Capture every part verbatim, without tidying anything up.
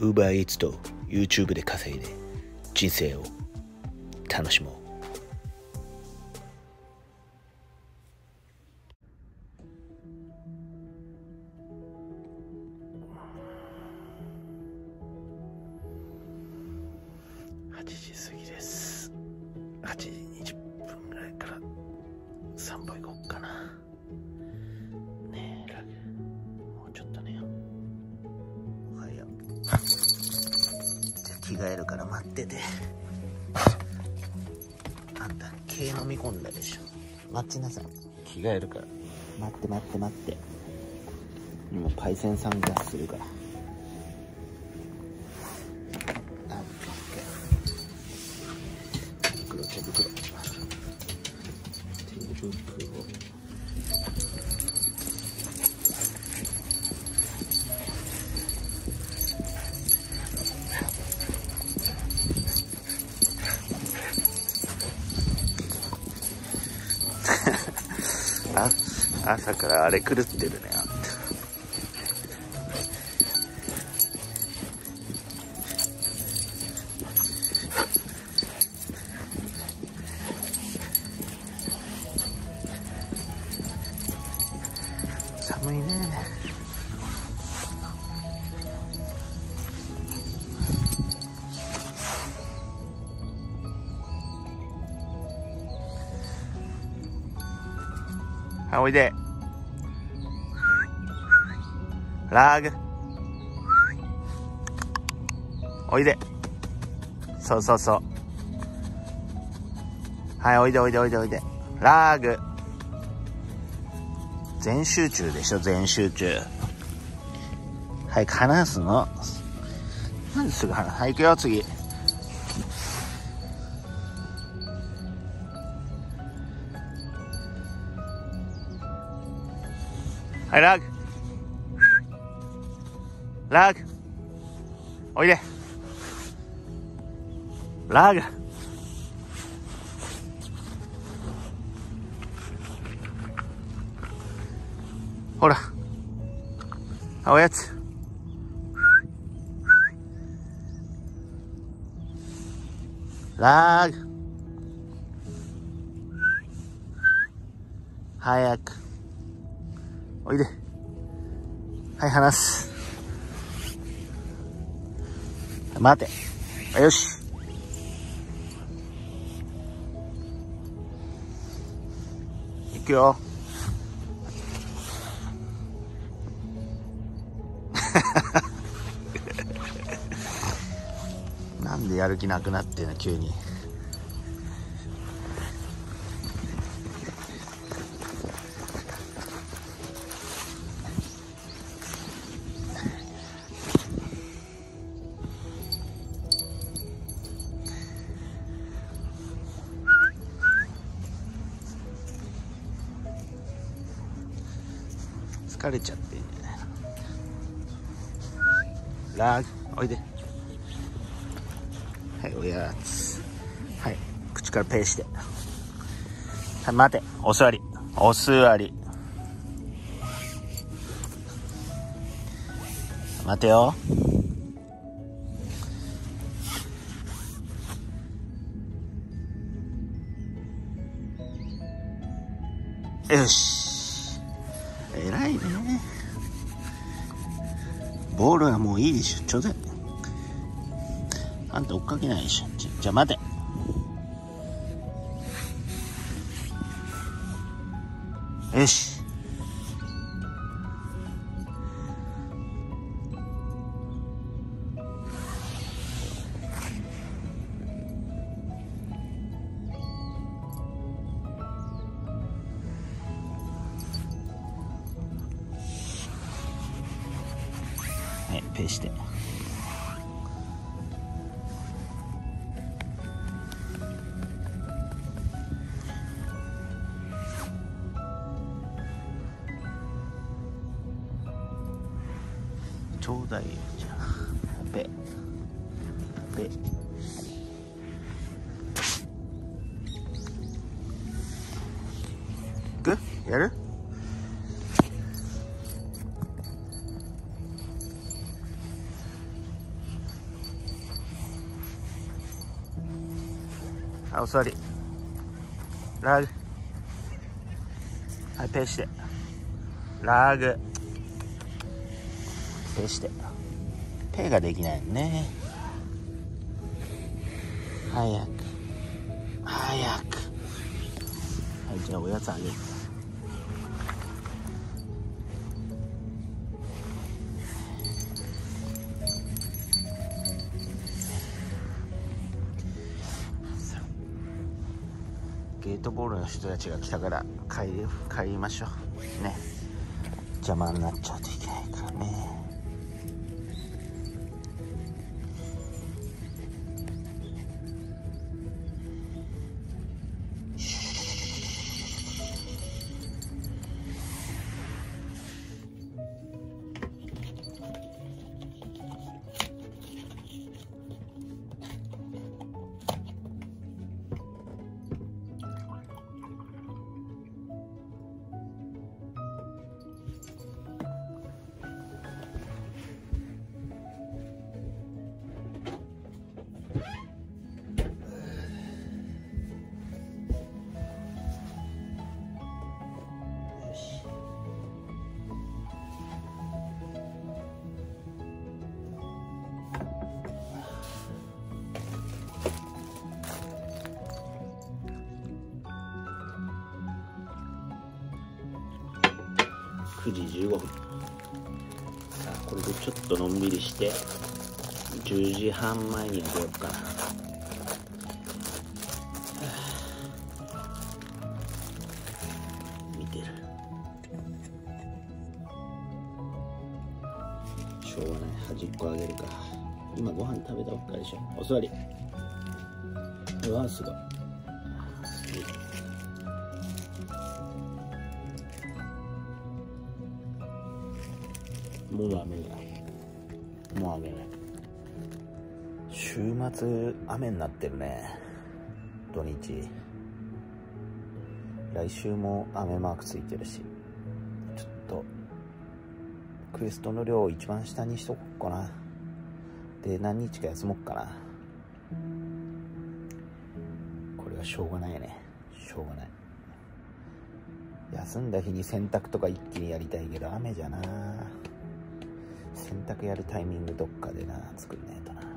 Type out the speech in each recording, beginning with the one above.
Uber Eats と YouTube で稼いで人生を楽しもう。 はちじ過ぎです。はちじにじゅっぷんぐらいから散歩行こうかな。ねえラグ、もうちょっと寝よう。おはよう。じゃあ着替えるから待ってて。あんた毛飲み込んだでしょ。待ちなさい。着替えるから待って待って待って。今パイセンサングラスするから。手袋手袋をあ、朝からあれ狂ってるね。あんた寒いね。はい、おいで。ラグ。おいで。そうそうそう。はい、おいでおいでおいでおいで。ラグ。全集中でしょ、全集中。はい、話すの。なんですぐ話す。はい、行くよ、次。はい、ラグ。ラグ。おいで。ラグ。ほら。おやつ。ラグ。早く。おいで。はい、離す。待て。よし。行くよ。なんでやる気なくなってんの急に。疲れちゃってんじゃないの。ラグ、おいで。はい、おやつ。はい、口からペーして。はい、待て。お座り。お座り。待てよ。よし。偉いね。ボールはもういいでしょ。ちょうだい。あんた追っかけないでしょ。じゃ、じゃあ待て。よし。はい、ペーして。ちょうだいよ。じゃあペペくやる。 はい、お座り。ラグ。はい、ペーして。ラグ。ペーして。ペーができないのね。早く。早く。はい、じゃあおやつあげる。ゲートボールの人たちが来たから帰り帰りましょうね。邪魔になっちゃうといけないからね。くじじゅうごふん。さあこれでちょっとのんびりしてじゅうじはんまえには出ようかな。見てる。しょうがない、端っこあげるか。今ご飯食べたばっかりでしょ。お座り。うわすごい。もう雨だ。もう雨だ。週末雨になってるね。土日。来週も雨マークついてるし、ちょっとクエストの量を一番下にしとこっかな。で何日か休もっかな。これはしょうがないね。しょうがない。休んだ日に洗濯とか一気にやりたいけど雨じゃな。洗濯やるタイミングどっかでな作んねえとな。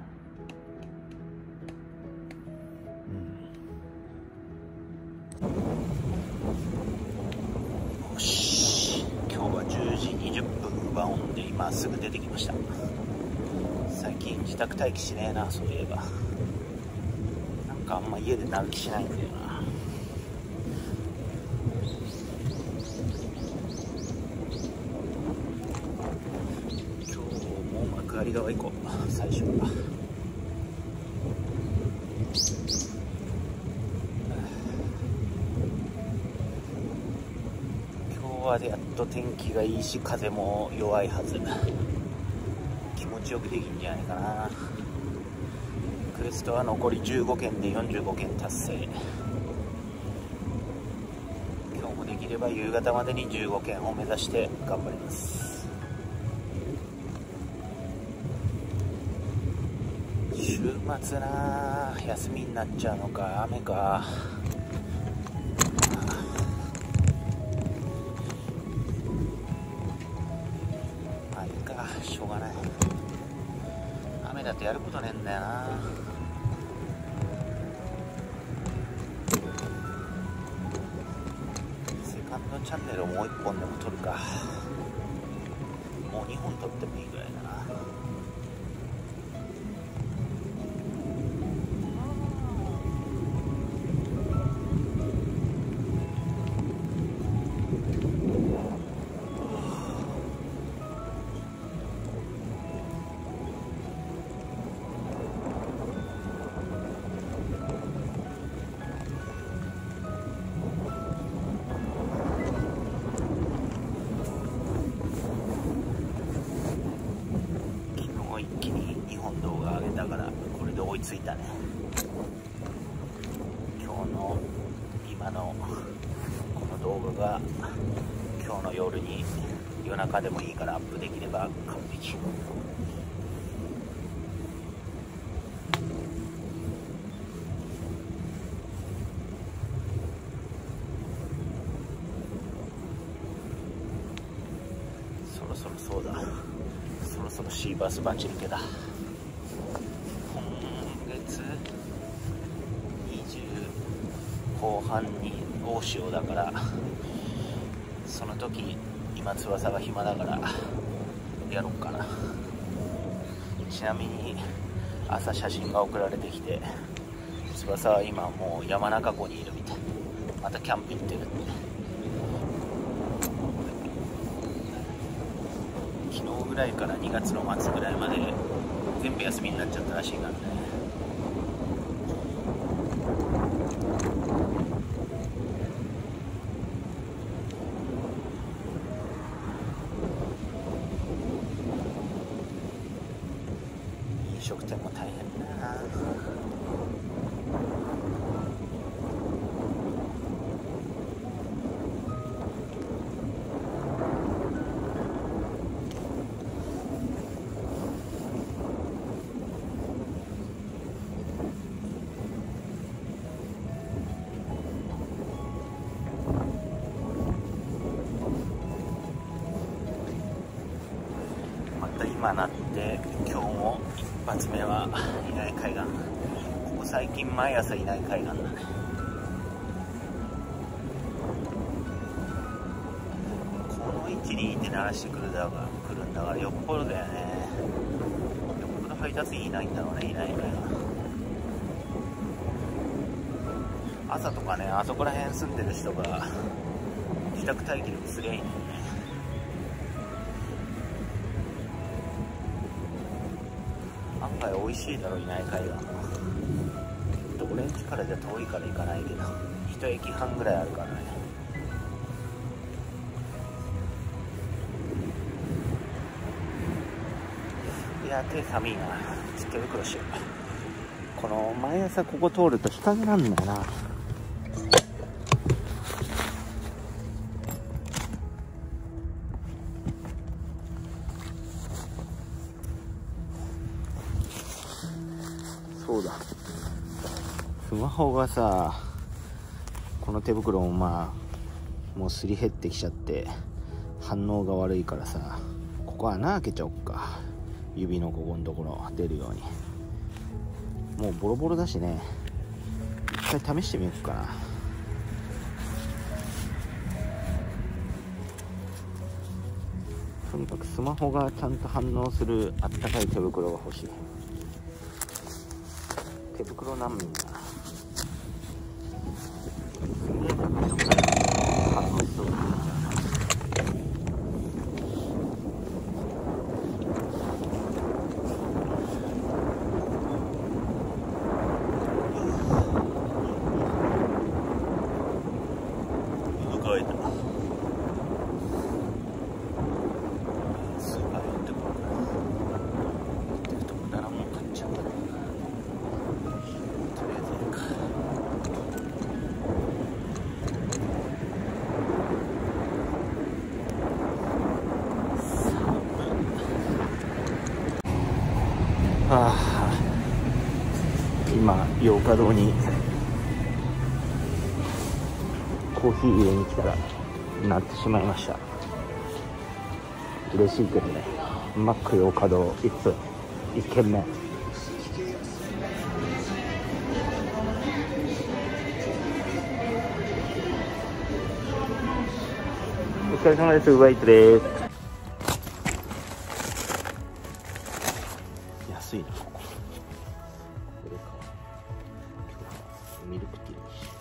うん。よし。今日はじゅうじにじゅっぷん奪オンで今すぐ出てきました。最近自宅待機しねえな、そういえば。なんかあんま家でなる気しないんだよな。左側行こう、最初は。今日はでやっと天気がいいし風も弱いはず。気持ちよくできんじゃないかな。クエストは残りじゅうごけんでよんじゅうごけん達成。今日もできれば夕方までにじゅうごけんを目指して頑張ります。週末な、休みになっちゃうのか。雨か。まあいいか、しょうがない。雨だとやることねえんだよな。セカンドチャンネルをもういっぽんでも撮るか。もうにほん撮ってもいいぐらいだな。だからこれで追いついたね。今日の今のこの動画が今日の夜に夜中でもいいからアップできれば完璧。 ろそろそうだ、そろそろシーバスバチルケだ。今月にじゅう後半に大潮だから、その時今翼が暇だからやろうかな。ちなみに朝写真が送られてきて、翼は今もう山中湖にいるみたい。またキャンプ行ってるって。昨日ぐらいからにがつの末ぐらいまで全部休みになっちゃったらしいからね。飲食店も大変だな。また今なって今日も一発目は稲荷海岸。ここ最近毎朝稲荷海岸だね。この位置にいて鳴らしてくるだが来るんだから、よっぽどだよね。よっぽど配達員いないんだろうね、稲荷海岸。朝とかね、あそこら辺住んでる人が自宅待機でもすりゃいいんだよね。案外美味しいだろ、稲荷海岸。俺ん家からじゃ遠いから行かないけど、一駅半ぐらいあるからね。いや、手寒いな。手袋しよう。この毎朝ここ通ると日陰なんだよな。そうだ、スマホがさ、この手袋もまあもうすり減ってきちゃって反応が悪いからさ、ここ穴開けちゃおっか。指のここのところ出るように。もうボロボロだしね、一回試してみようかな。とにかくスマホがちゃんと反応するあったかい手袋が欲しい。手袋難民だな。はあ、今洋華堂にコーヒー入れに来たらなってしまいました。嬉しいけどね。マック洋華堂いっぷんいっけんめ。お疲れ様です。ウーバーイーツです。安いな、ここ。これか。ミルクティー。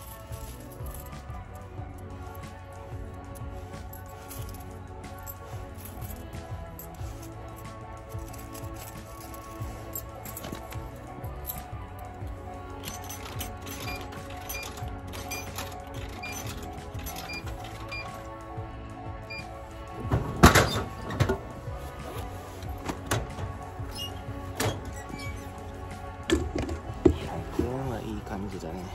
いい感じだね。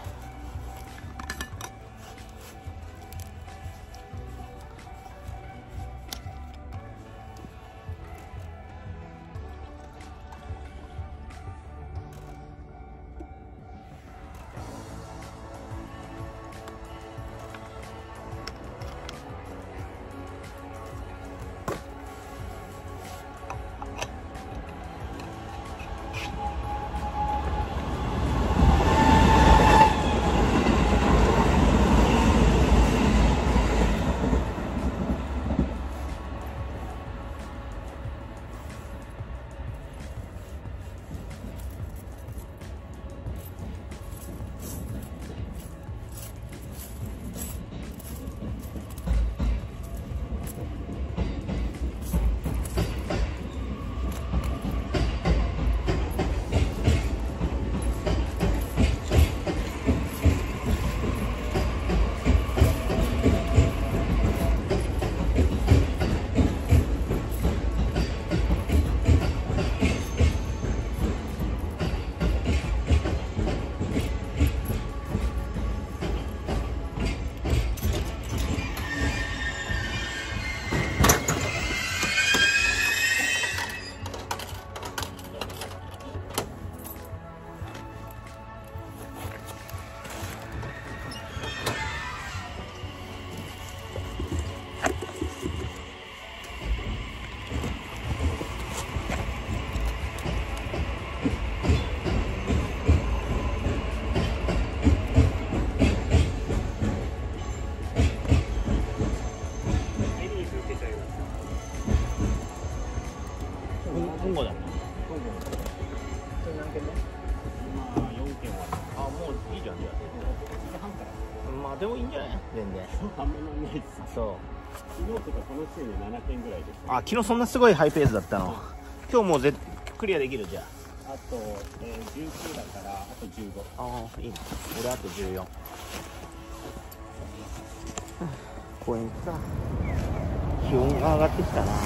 本郷だ。 それ何件目？ まあよんけんはあ、もういいじゃんじゃ半から。 あ。まあでもいいんじゃない？全然。 あんまりないです。 そう。 昨日とかこの時点でななけんぐらいです。 あ、昨日そんなすごいハイペースだったの。今日もうぜクリアできるじゃん。 あと、えー、じゅうきゅうだからあとじゅうご。 ああ、いいね。俺あとじゅうよん。公園か。気温が上がってきたな。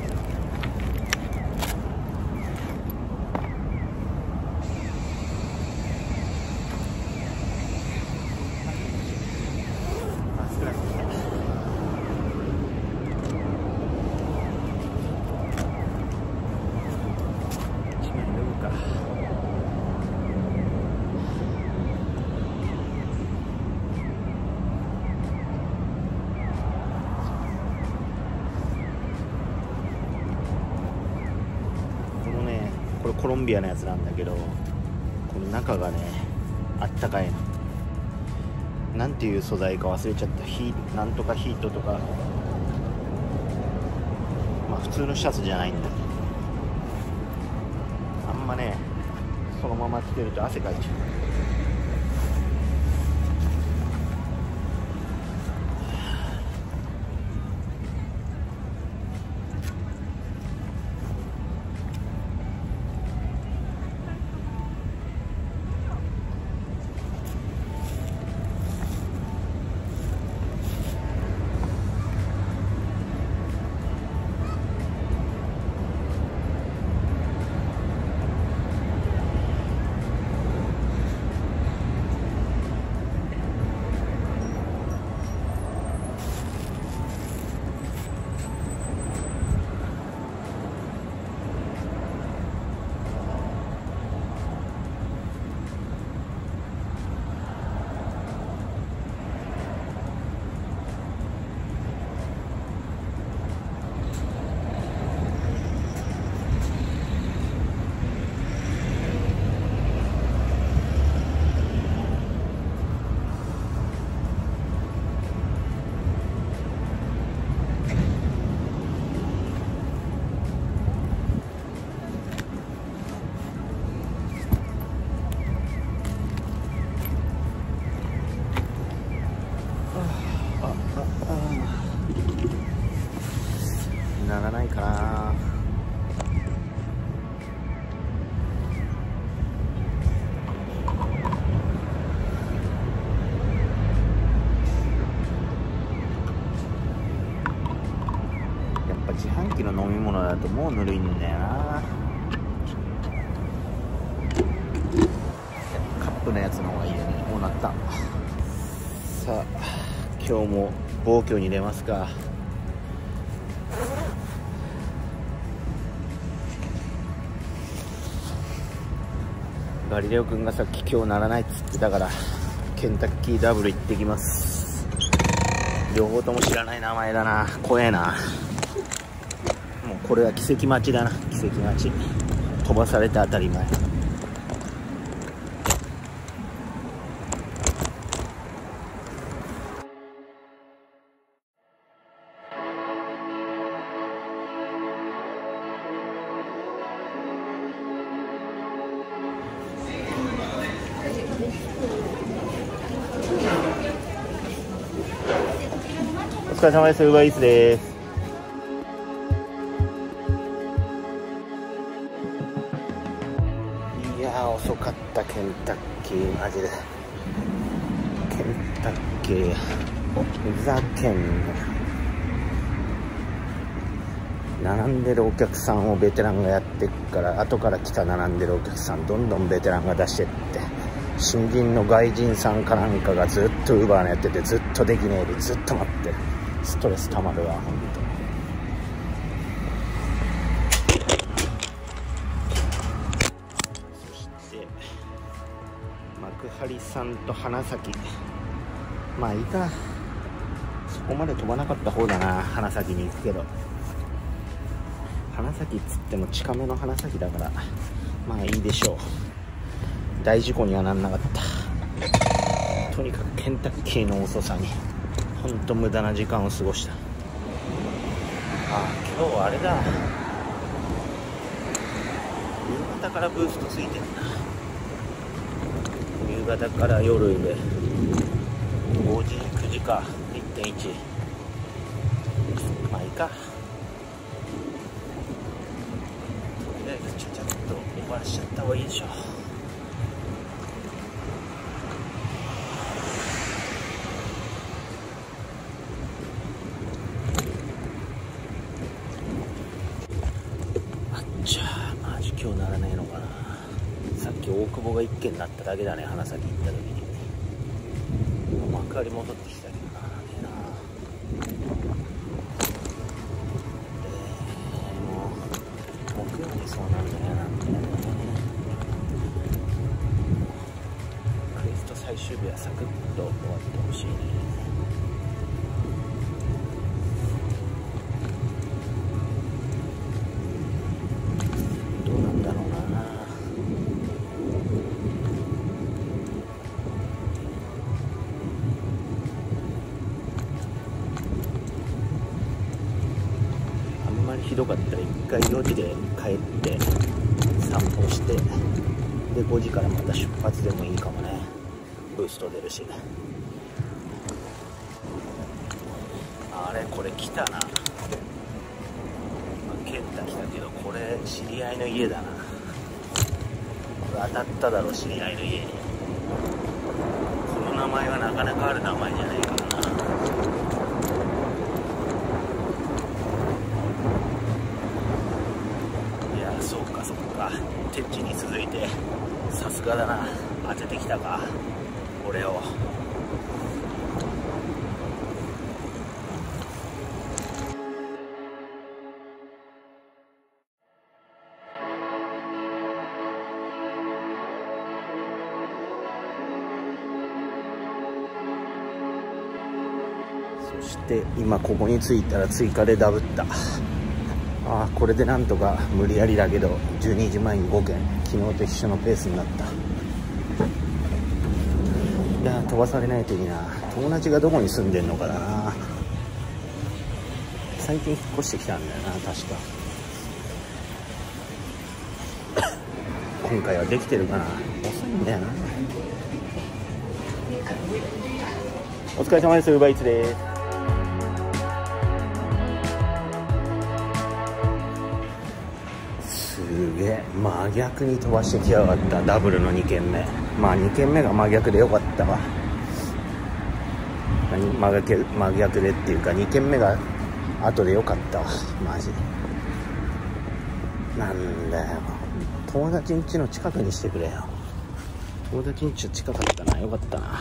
これコロンビアのやつなんだけど、この中がねあったかいの。なんていう素材か忘れちゃった。ヒーなんとかヒートとか、まあ普通のシャツじゃないんだけど、あんまねそのまま着てると汗かいちゃう。ならないかな。やっぱ自販機の飲み物だともうぬるいんだよな。カップのやつの方がいいよね。こうなった。さあ今日も暴挙に出ますか。ガリレオ君がさっき今日ならないっつってたからケンタッキーダブル行ってきます。両方とも知らない名前だな。怖えな。もうこれは奇跡待ちだな。奇跡待ち。飛ばされて当たり前。お疲れ様です。ウーバーイーツです。いやー遅かったケンタッキーマジで。ケンタッキーふざけんな。並んでるお客さんをベテランがやってっから、後から来た並んでるお客さんどんどんベテランが出してって、新人の外人さんかなんかがずっとウーバーのやってて、ずっとできねえでずっと待ってる。ストレスたまるわ、ほんと。そして幕張さんと花咲、まあいいか、そこまで飛ばなかった方だな。花咲に行くけど、花咲っつっても近めの花咲だから、まあいいでしょう。大事故にはなんなかった。とにかくケンタッキーの遅さにほんと無駄な時間を過ごした。あ、今日はあれだ、 方からブーストついてるな。夕方から夜でごじくじか いってんいち。 まあいいか。とりあえずちゃちゃっと終わらしちゃった方がいいでしょ。あっちゃー、マジ今日ならねえのかな。さっき大久保が一軒になっただけだね、花咲行った時に。幕張戻ってきたけどな、ねえな。えー、もう木曜にそうなんだよなんだよね。クエスト最終日はサクッと終わってほしいね。どうなんだろうな。ひどかったらいっかいよじで帰って散歩して、でごじからまた出発でもいいかもね。ブースト出るし。あれこれ来たな。健太来たけど、これ知り合いの家だな。これ当たっただろ、知り合いの家に。この名前はなかなかある名前じゃないからな。そうかそうか、テッチに続いてさすがだな、当ててきたか俺を。そして今ここに着いたら追加でダブった。ああ、これでなんとか無理やりだけどじゅうにじまえにごけん、昨日と一緒のペースになった。いや飛ばされないといいな。友達がどこに住んでんのかだな。最近引っ越してきたんだよな確か。今回はできてるかな。遅いんだよな。お疲れ様です。ウーバーイーツです。すげえ真逆に飛ばしてきやがった。ダブルのにけんめ。まあにけんめが真逆でよかったわ。真逆真逆でっていうかにけんめが後でよかったわマジ。なんだよ、友達ん家の近くにしてくれよ。友達ん家近かったな、よかったな。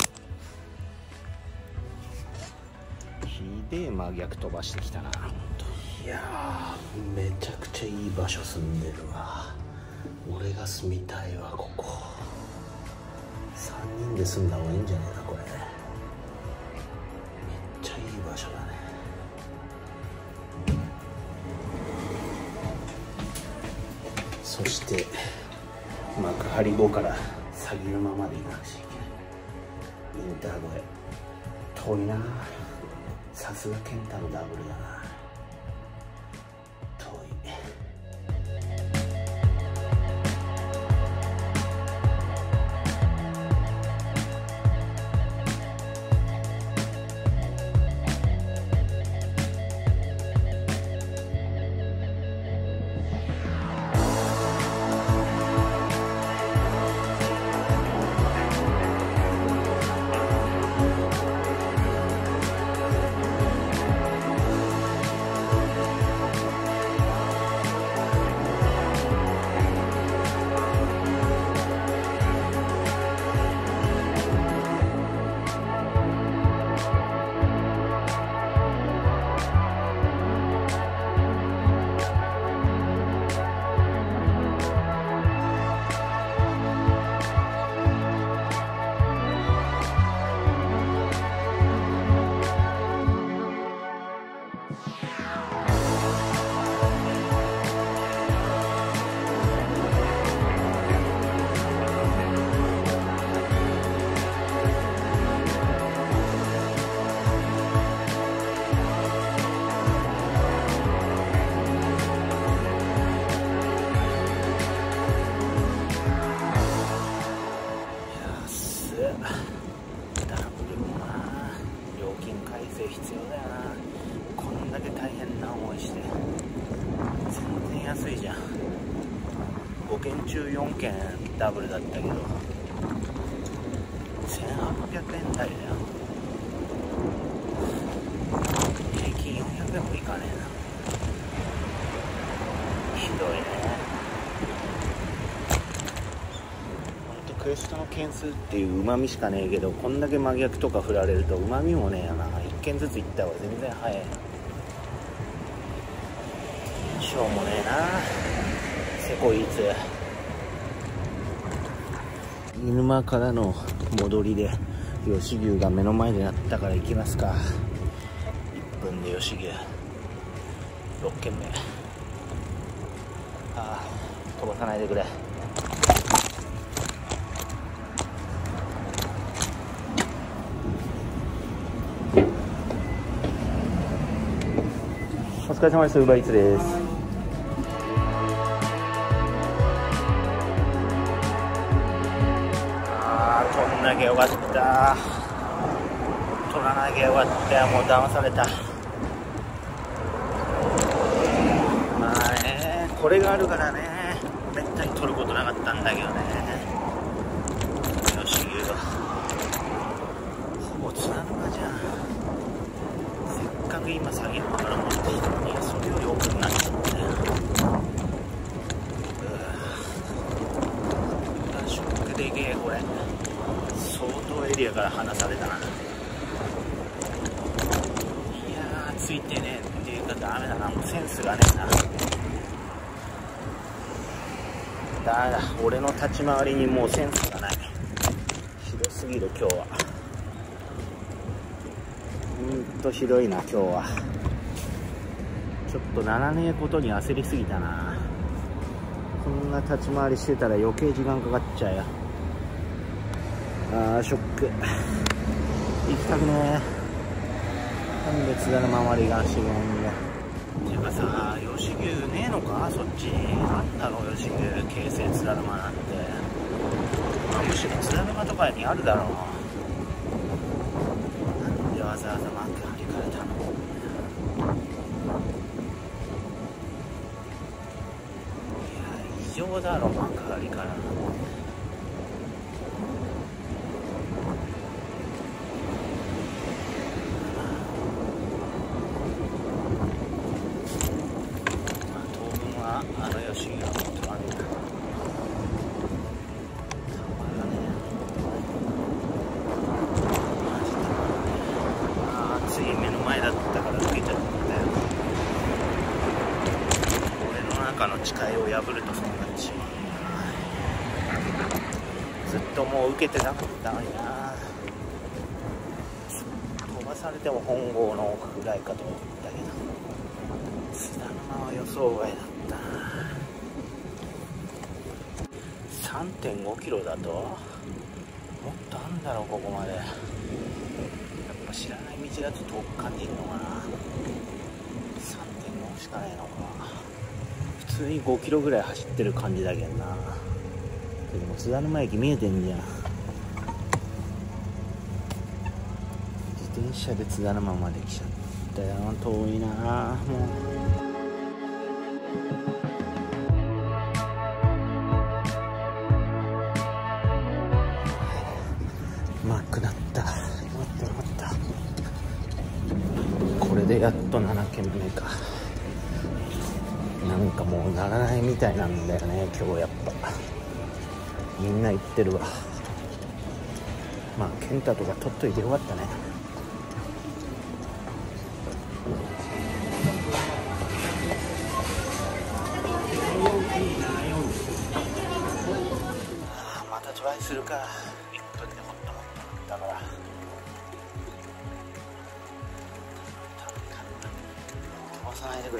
ひでえ真逆飛ばしてきたな。いやーめちゃくちゃいい場所住んでるわ。俺が住みたいわここ。さんにんで住んだ方がいいんじゃねえかこれ。めっちゃいい場所だね。そして幕張後から鷺沼まで行かなくちゃいけない。インター越え遠いな。さすが健太のダブルだな。遠い。 じゃん。ごけん中よんけんダブルだったけどせんはっぴゃくえん台だよ。平均よんひゃくえんもいかねえな。ひどいね。ほんとクエストの件数っていううまみしかねえけど、こんだけ真逆とか振られるとうまみもねえよな。いっけんずつ行った方が全然早い。しょうもねえなセコイーツ。飯沼からの戻りで吉牛が目の前になったから行きますか。いっぷんで吉牛ろっけんめ。ああ飛ばさないでくれ。お疲れ様です。ウーバーイーツです。取んなきゃよかった。取らなきゃよかったよ。もう騙された。まあね、これがあるからね、めったに取ることなかったんだけどね。よし牛がほぼ津田沼じゃん。せっかく今下げるから持ってきたのに、それより奥になっちゃったよ。うわショックでけえこれ。相当エリアから離されたな。いやーついてねえっていうかダメだな。もうセンスがねえな。ダメだ。俺の立ち回りにもうセンスがない。ひどすぎる今日は。ほんとひどいな今日は。ちょっとならねえことに焦りすぎたな。こんな立ち回りしてたら余計時間かかっちゃうよ。あーショック。行きたくねえ。なんで津田沼まで行かんしげんだ。てかさ、吉牛ねえのかそっち。なんだろう吉牛京成津田沼なんて、まあ、むしろ津田沼とかにあるだろう。なんでわざわざ幕張から頼む。いや異常だろ幕張から。あの吉牛は本当悪いな。たまらねえ。ああつい目の前だったから受けちゃったよ。俺の中の誓いを破るとそうなっちまう。ずっともう受けてなかったのにな。飛ばされても本郷のぐらいかと思ったけど、津田沼は予想外だった。さんてんごキロだともっとあんだろうここまで。やっぱ知らない道だと遠く感じるのかな。 さんてんご しかないのか。普通にごキロぐらい走ってる感じだけどな。でも津田沼駅見えてんじゃん。自転車で津田沼まで来ちゃったよ。遠いなもう。マックだった。よかったよかった。これでやっとななけんめか。なんかもうならないみたいなんだよね今日やっぱ。みんな言ってるわ。まあ健太とか取っといてよかったね。またトライするか。いっぷんでもっともっとだから飛ばさないでくれ。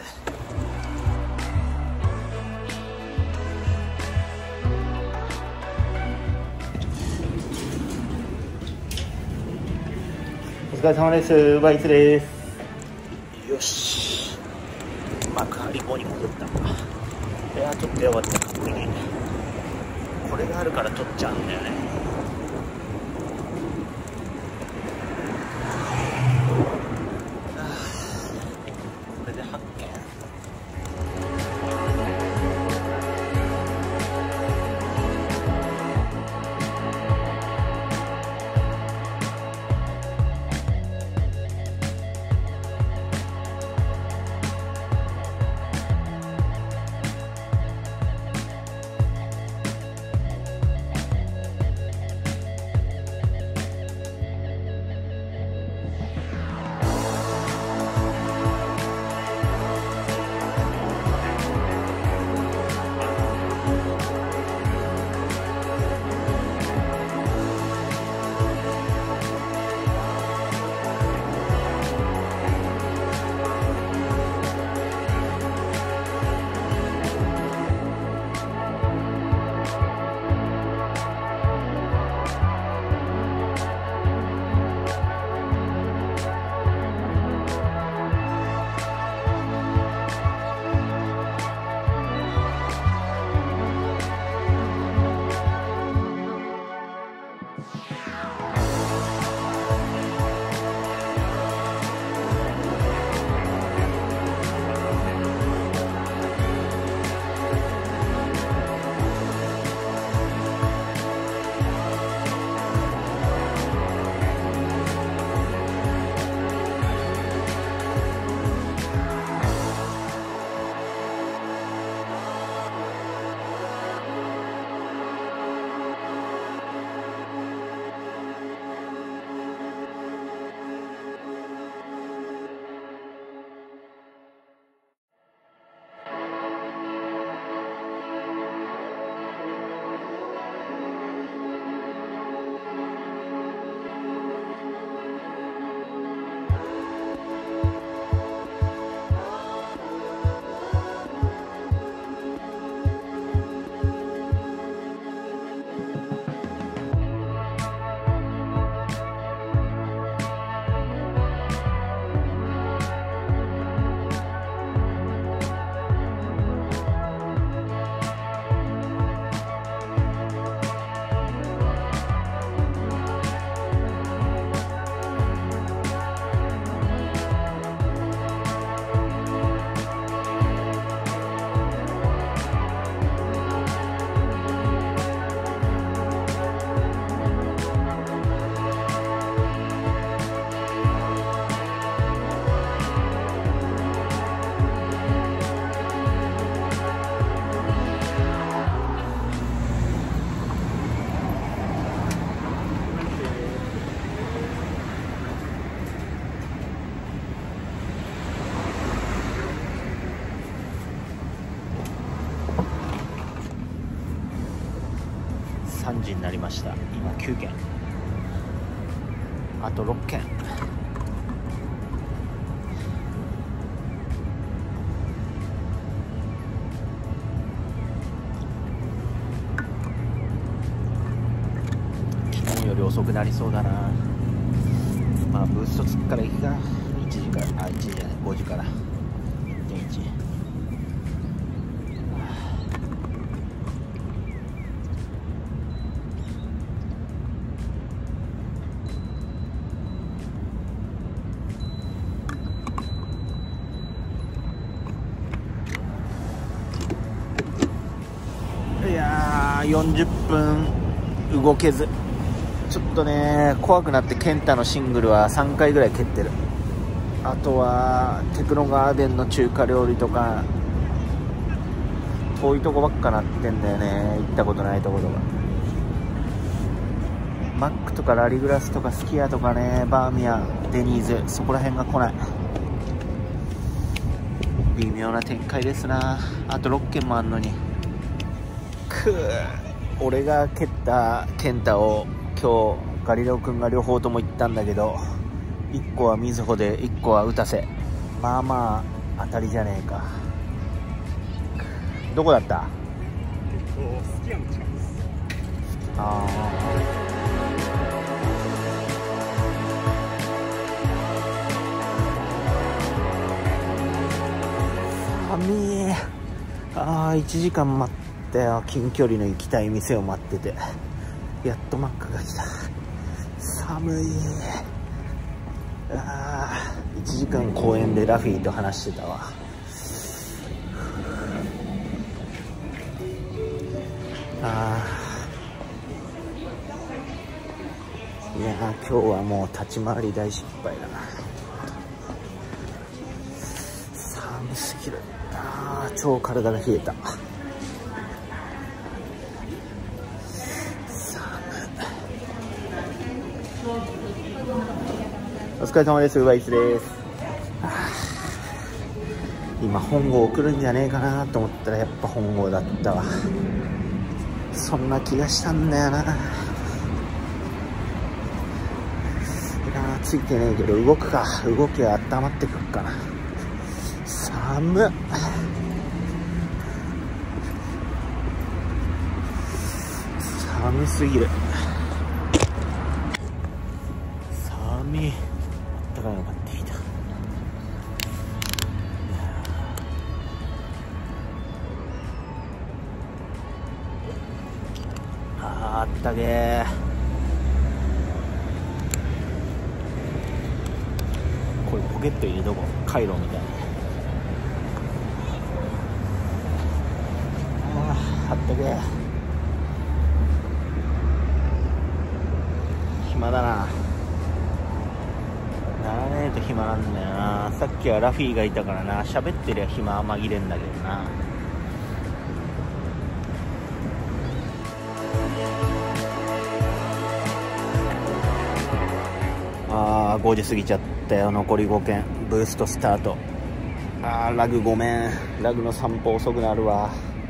お疲れ様です。ウーバーイーツです。よし幕張港に戻った。いや取ってよかった。完璧にこれがあるから取っちゃうんだよね。これではっけん。 さんじになりました。今きゅうけん、あとろっけん。昨日より遅くなりそうだな。まあブーストつくから行くか。いちじから、あいちじじゃない、ごじからいってんいち。いやーよんじゅっぷん動けず、ちょっとね怖くなって。ケンタのシングルはさんかいぐらい蹴ってる。あとはテクノガーデンの中華料理とか遠いとこばっかなってんだよね。行ったことないとことか。マックとかラリグラスとかスキヤとかね、バーミヤン、デニーズ、そこら辺が来ない。微妙な展開ですな。あとろっけんもあんのに。くー、俺が蹴ったケンタを今日ガリレオ君が両方とも行ったんだけど、いっこはみずほでいっこは打たせ。まあまあ当たりじゃねえか。どこだった？ えっとスキヤの近くです。 ああ寒い。ああいちじかん待ったよ。近距離の行きたい店を待ってて、やっとマックが来た。寒い。あーいちじかん公園でラフィーと話してたわ。あーいやー今日はもう立ち回り大失敗だな。寒すぎる。あー超体が冷えた。お疲れ様です。ウーバーイーツです。今本郷来るんじゃねえかなと思ったらやっぱ本郷だったわ。そんな気がしたんだよな。いやーついてねえけど動くか。動きは温まってくるかな。寒っ。寒すぎる。寒い。あったかいの買ってきた。あーあったけー。これポケット入れとこう。カイロみたいな。あーあったけー。暇だな。ならねえと暇なんだよな。さっきはラフィーがいたからな、喋ってりゃ暇は紛れんだけどな。あーごじ過ぎちゃったよ。残りごけん。ブーストスタート。あーラグごめん。ラグの散歩遅くなるわ。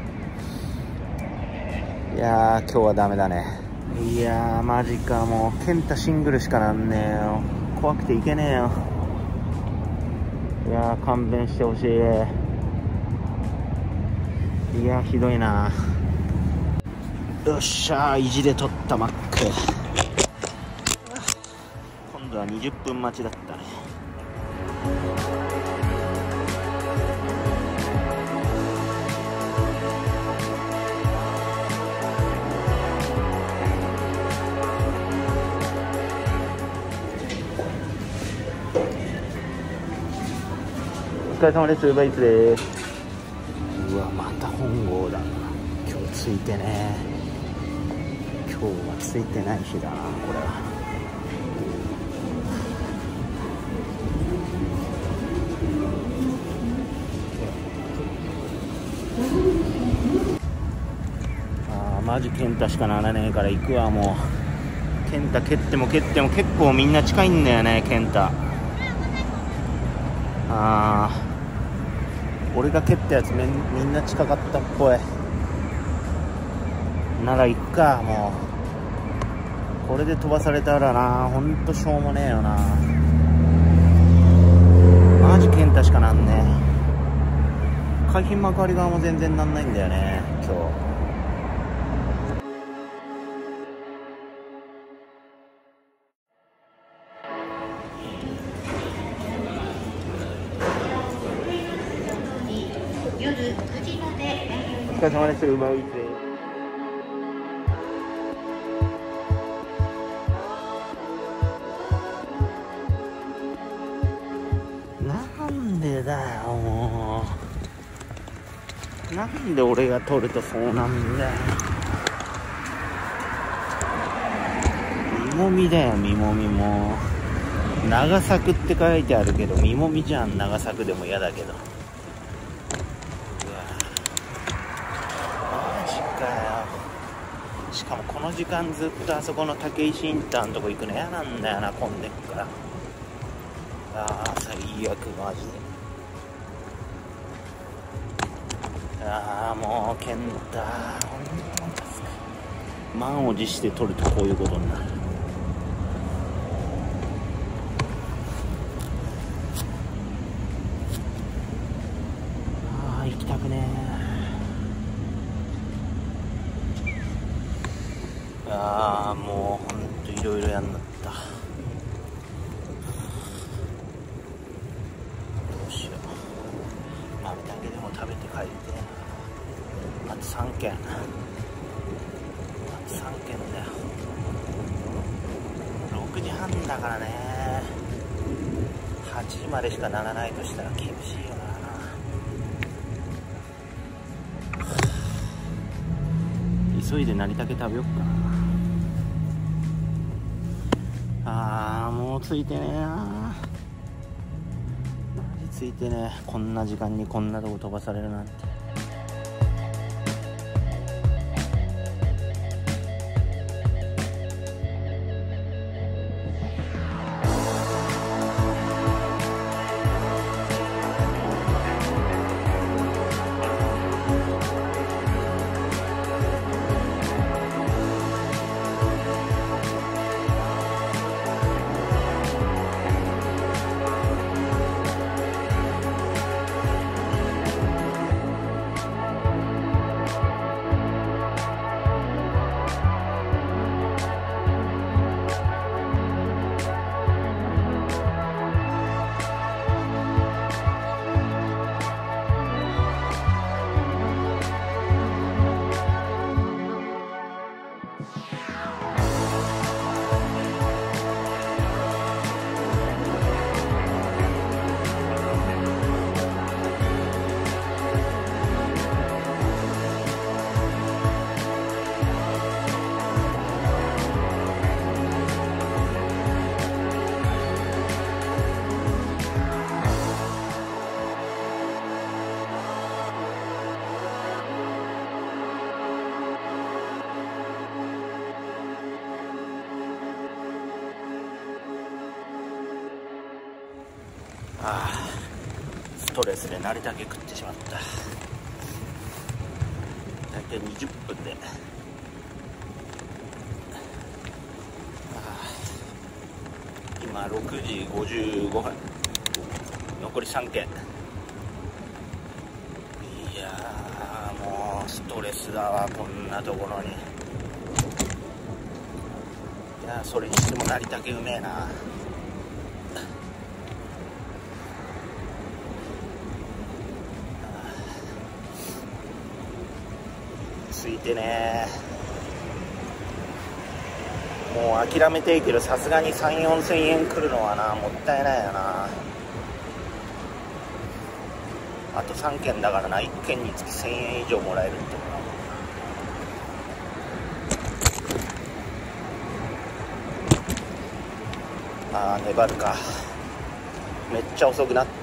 いやー今日はダメだね。いやーマジか。もうケンタシングルしかなんねえよ。怖くていけねえよ。いやー勘弁してほしい。いやーひどいな。よっしゃー意地で取ったマック。今度はにじゅっぷん待ちだったね。お疲れ様です。ウーバーイーツです。うわまた本郷だな。今日ついてね。今日はついてない日だなこれは。あーマジケンタしかならねえから行くわ。もうケンタ蹴っても蹴っても結構みんな近いんだよね。ケンタあー俺が蹴ったやつみんな近かったっぽい。 なら行くか。もうこれで飛ばされたらな、ほんとしょうもねえよな。マジ健太しかなんねえ。海浜幕張側も全然なんないんだよね今日。お疲れ様です。ウーバーイーツです。なんでだよもう。なんで俺が撮るとそうなんだよ。みもみだよ、みもみも。長作って書いてあるけどみもみじゃん。長作でも嫌だけど。しかもこの時間ずっとあそこの竹石インターのとこ行くの嫌なんだよな、混んでっから。ああ最悪マジで。ああもう健太満を持して取るとこういうことになる。ああ行きたくねえ。ああもうほんといろいろやんなった。どうしよう。豆だけでも食べて帰りてえな。あとさんけん、あとさんけんだよ。ろくじはんだからね。はちじまでしかならないとしたら厳しいよな。急いで成茸食べよっかな。あーもうついてねえな。マジついてねえ。こんな時間にこんなとこ飛ばされるなんて。ああストレスで成茸食ってしまった。大体にじゅっぷんで。今ろくじごじゅうごふん、残りさんけん。いやーもうストレスだわこんなところに。いやーそれにしても成茸うめえな。ついてね。もう諦めていいけどさすがにさん、よんせんえんくるのはなもったいないよな。あとさんけんだからな。いっけんにつきせんえん以上もらえるってことだ。あー粘るか。めっちゃ遅くなった。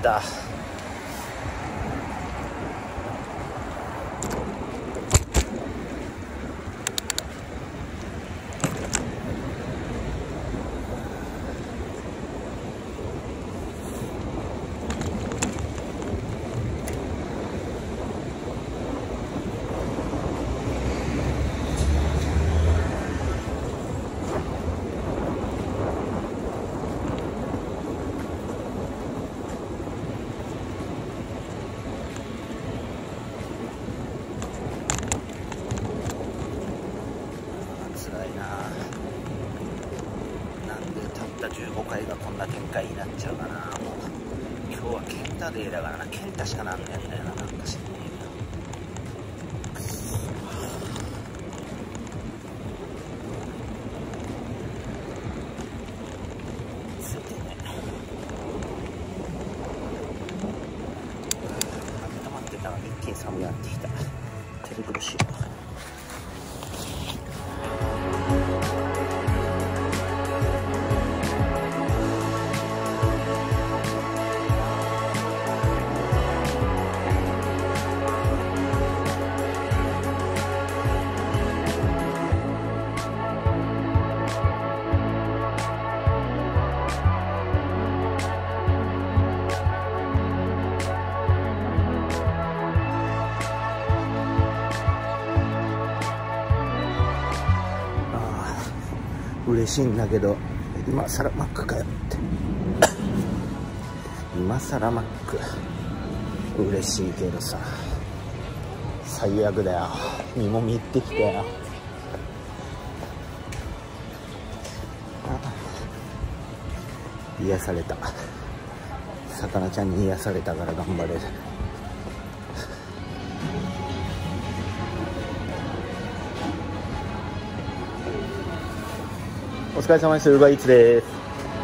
デーラがな、ケンタしかなんねえんだよな、なんか知んねえけど。くっそついてね。温まってたのに一気に寒くなってきた。手袋しよう。嬉しいんだけど、今更マックかよって今更マック嬉しいけどさ、最悪だよ。身もみってきたよ。癒された。魚ちゃんに癒されたから頑張れる。お疲れ様です。ウーバーイーツです。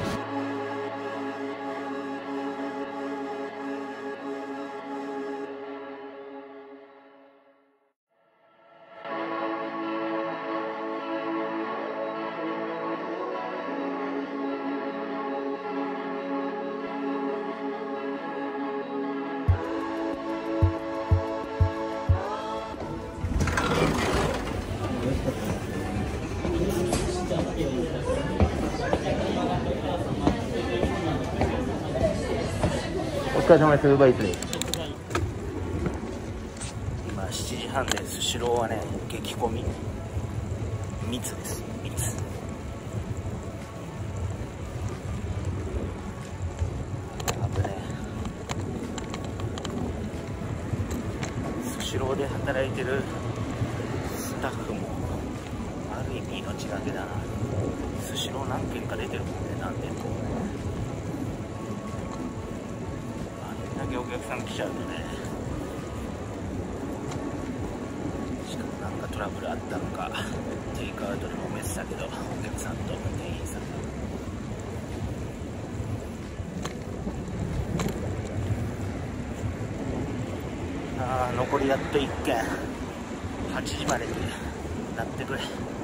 お疲れ様です。ウーバーイーツです。今しちじはんで、スシローはね、激混み。密です。密。危ねえ。スシローで働いてるスタッフもある意味命がけだな。スシロー何軒か出てるもんね、何店舗も。お客さん来ちゃうとね、しかもなんかトラブルあったのか、テイクアウトで揉めてたけど、お客さんと店員さんあー残りやっといっけん、はちじまでになってくれ。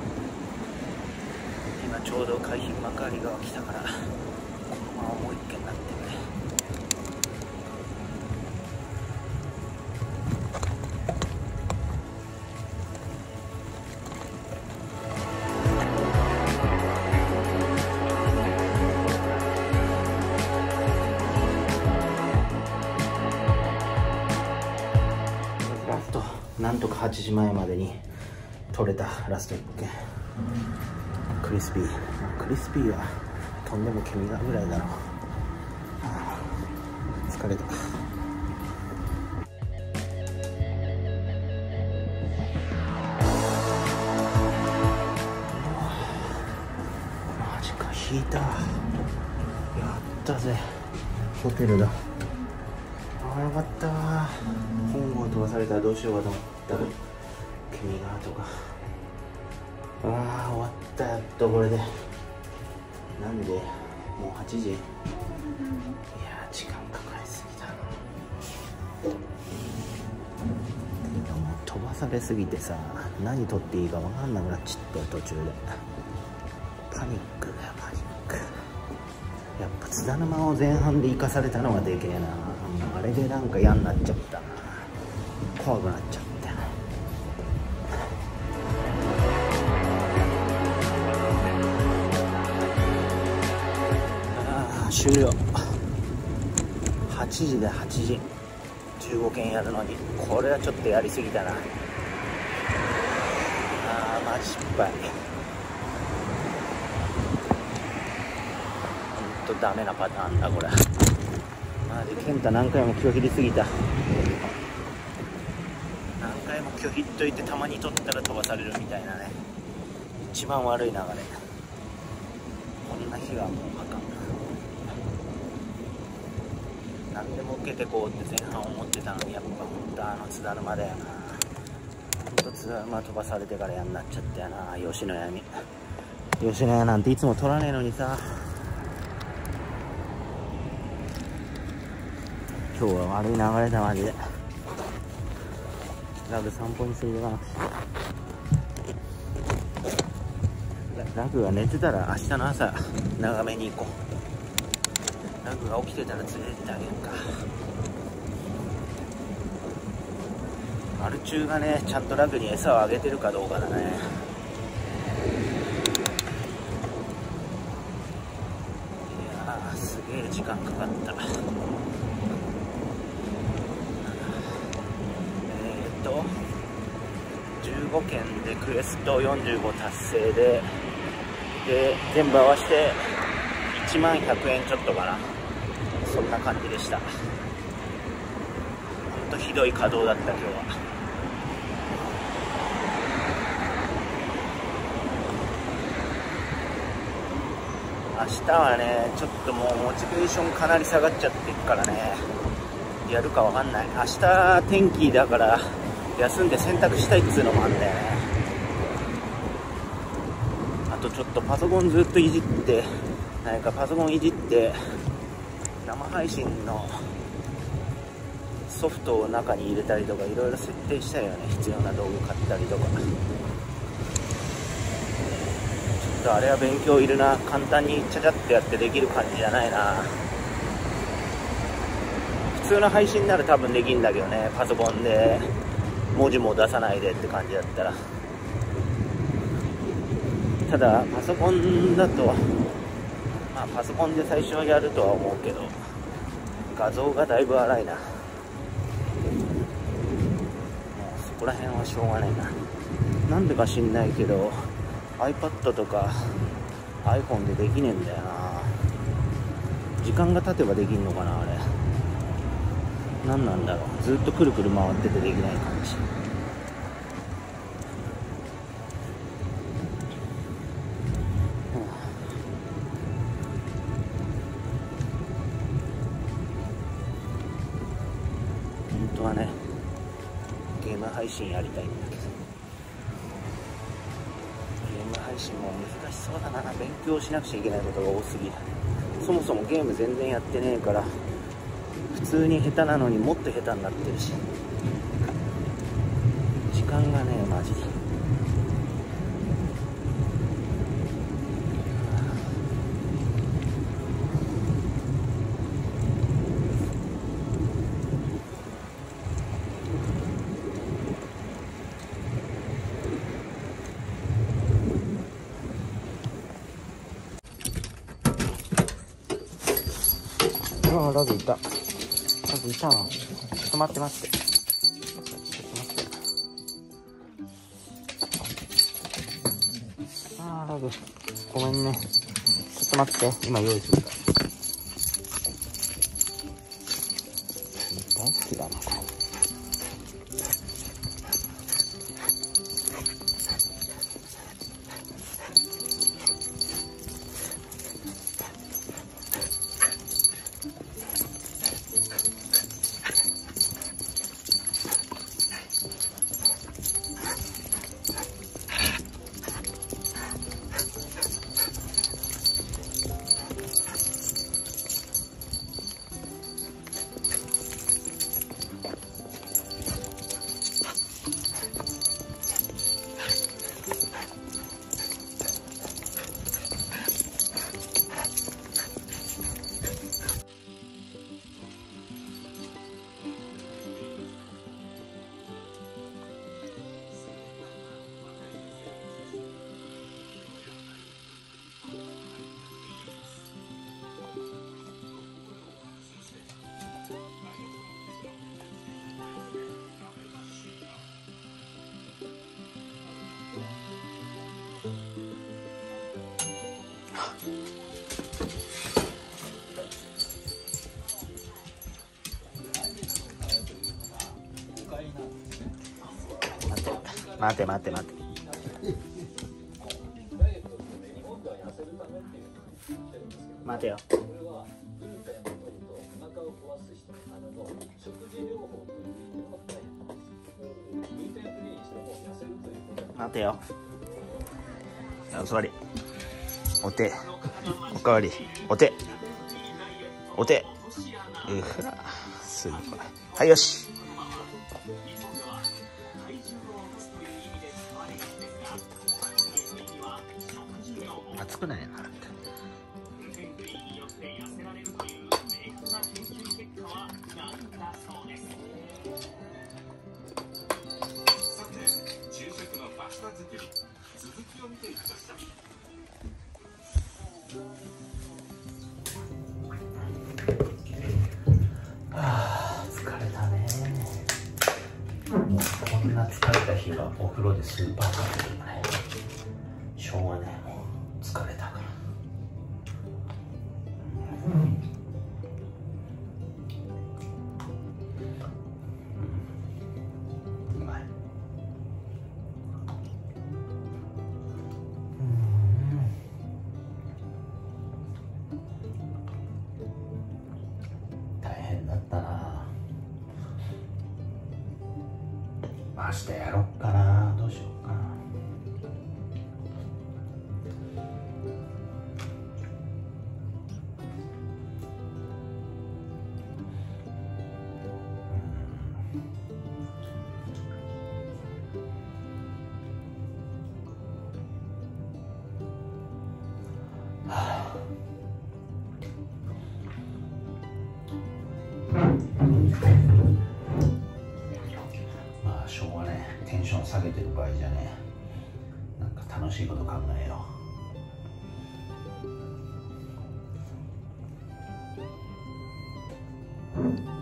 今ちょうど海浜幕張川来たから、このままもういっけんなってくれ。なんとかはちじまえまでに取れたラストいっけん。クリスピークリスピーはとんでも君がぐらいだろう。疲れた。マジか、引いた。やったぜ。ホテルだ。ああよかったー。本郷飛ばされたらどうしようかと思ったら君がとか。ああ終わった。やっとこれで。なんでもうはちじ。いやー時間かかりすぎたな。けどもう飛ばされすぎてさ、何取っていいか分かんなくなっちゃった途中で。パニックだよパニック。やっぱ津田沼を前半で生かされたのがでけえな。あれでなんか嫌になっちゃったな。怖くなっちゃった。ああ終了。はちじではちじじゅうごけんやるのに、これはちょっとやりすぎたな。ああマジ失敗。ほんとダメなパターンだこれ。マジ健太何回も拒否りすぎた。何回も拒否っといてたまに取ったら飛ばされるみたいなね、一番悪い流れ。こんな日はもうあかん。 何でも受けてこうって前半思ってたのに、やっぱ本当あの津田沼だよな。本当津田沼飛ばされてからやんなっちゃったよな、吉野家に。吉野家なんていつも取らねえのにさ。今日は悪い流れだマジで。ラグ散歩にするな。ラグが寝てたら明日の朝長めに行こう。ラグが起きてたら連れてってあげるか。アル中がね、ちゃんとラグに餌をあげてるかどうかだね。いやー、すげえ時間かかった。えーっとじゅうごけんでクエストよんじゅうご達成で、で全部合わせていちまんひゃくえんちょっとかな、そんな感じでした。ほんとひどい稼働だった今日は。明日はね、ちょっともうモチベーションかなり下がっちゃってるからね、やるかわかんない。明日天気だから休んで洗濯したいっつうのもあるんだよね。あとちょっとパソコンずっといじって、なんかパソコンいじって生配信のソフトを中に入れたりとかいろいろ設定したいよね。必要な道具買ったりとか。ちょっとあれは勉強いるな。簡単にちゃちゃってやってできる感じじゃないな。普通の配信なら多分できるんだけどね、パソコンで文字も出さないでって感じだったら。ただパソコンだと、まあパソコンで最初はやるとは思うけど、画像がだいぶ荒いな。もうそこら辺はしょうがないな。なんでか知んないけど iPad とか iPhone でできねえんだよな。時間が経てばできんのかなあれ。何なんだろう、ずっとくるくる回っててできない感じ。本当はね、ゲーム配信やりたいんだけど、ゲーム配信も難しそうだな。勉強しなくちゃいけないことが多すぎる。そもそもゲーム全然やってねえから、普通に下手なのにもっと下手になってるし、時間がねマジで。ああ、ラグいた。ラグいたな。ちょっと待って待って。ちょっと待って。ああ、ラグ。ごめんね。ちょっと待って。今用意するから。大好きだな、これ。待て待て待て。待てよ。 待てよ。お座り。お手。おかわり。お手。お手。うふら。すぐこれ。はい、よし。熱くないな。こんな疲れた日はお風呂でスーパーカーとかね、しょうがない、もう疲れたから。うん、うまい。大変だったな。明日やろっかな。どうしようかな。はあ、まあしょうがねえ。テンション下げてる場合じゃねえ。なんか楽しいこと考えよう。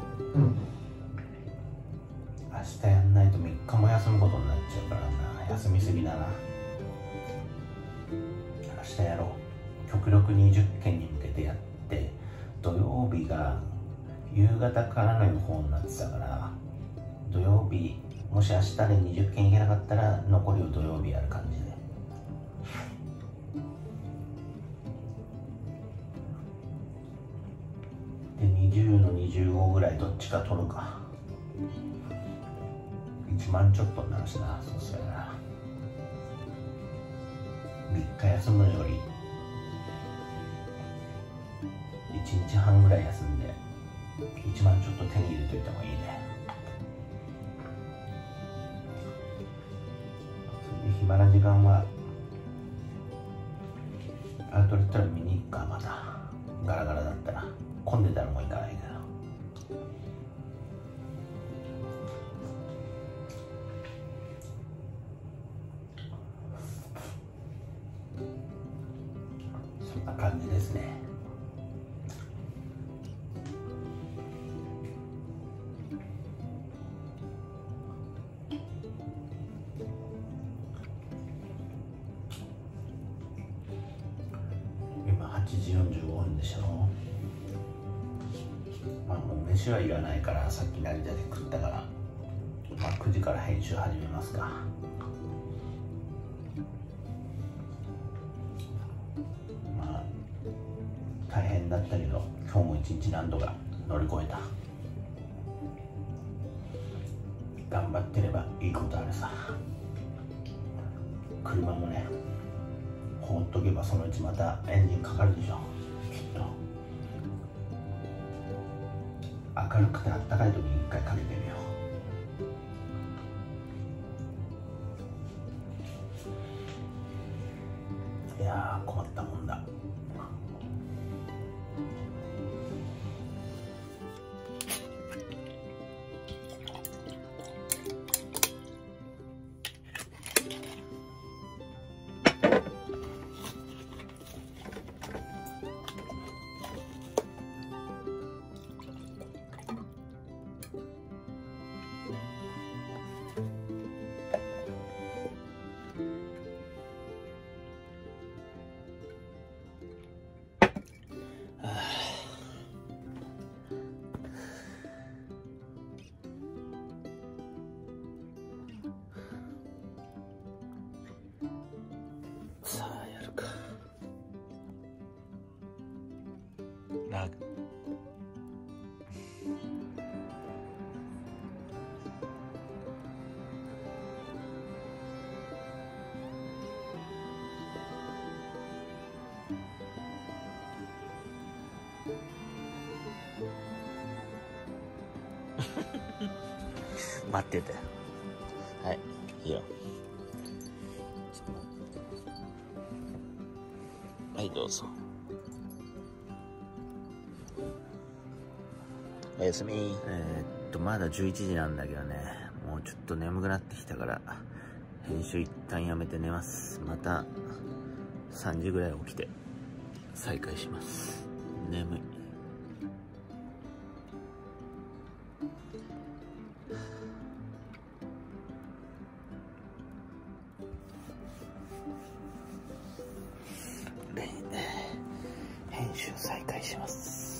明日やんないとみっかも休むことになっちゃうからな。休みすぎだな。明日やろう。極力にじゅっけんに向けてやって、土曜日が夕方からの予報になってたから、土曜日もし明日でにじゅっけんいけなかったら残りを土曜日やる感じで。でにじゅうのにじゅうごぐらいどっちか取るか。いちまんちょっとになるしな。そうそうやな。みっか休むよりいちにちはんぐらい休んでいちまんちょっと手に入れといた方がいいね。それで暇な時間はアウトレットで見に行くか。またガラガラだったら。混んでたらもう行かないけど。そんな感じですね。今はちじよんじゅうごふんでしょ。まあもう飯はいらないから、さっき成田で食ったから、まあくじから編集始めますか。まあ大変だったけど今日も一日何とか乗り越えた。頑張ってればいいことあるさ。車もね、放っとけばそのうちまたエンジンかかるでしょ、きっと。明るくてあったかい時に一回かけてみよう。いやー、困ったもんだ。さあやるか。ラ待ってて。はい、いいよ。はい、どうぞ。おやすみ。えー、っと、まだじゅういちじなんだけどね、もうちょっと眠くなってきたから、編集一旦やめて寝ます。また、さんじぐらい起きて、再開します。眠い。編集再開します。